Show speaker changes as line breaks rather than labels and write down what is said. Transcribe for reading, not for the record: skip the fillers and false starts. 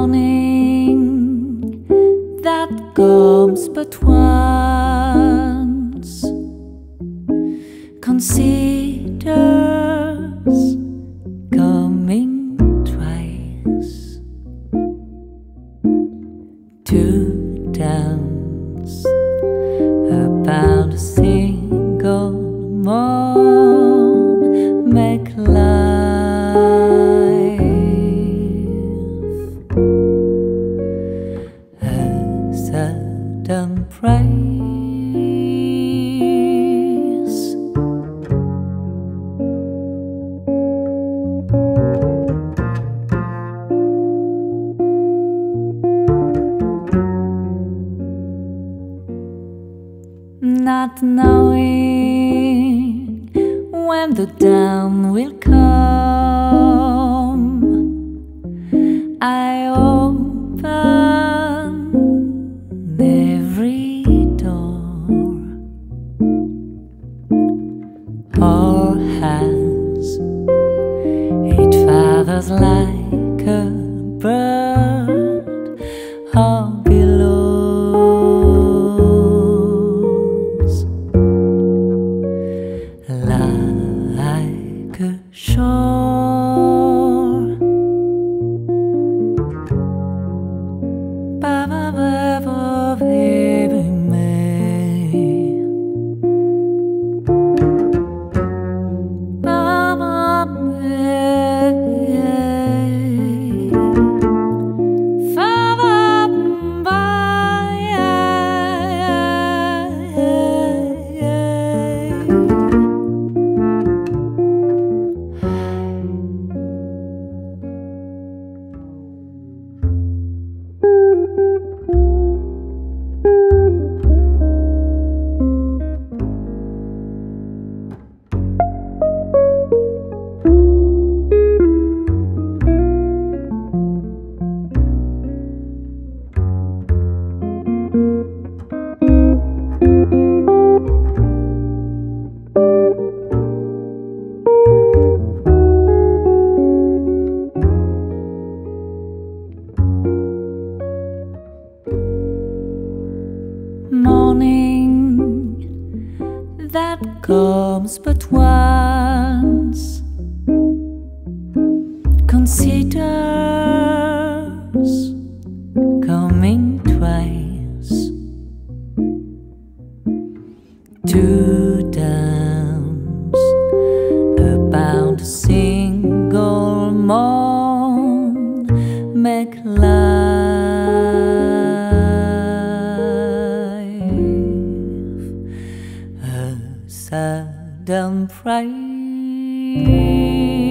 morning that comes but once, considers coming twice to dance about a single moon, make life a sudden praise. Not knowing when the dawn will come, I open every door. Our hands, it fathers like a bird, our billows like a shore. Ba ba ba ba baby me. Ba ba me. Fa ba ba morning that comes but once, considers coming twice to dance about a single moon, make life a sudden praise.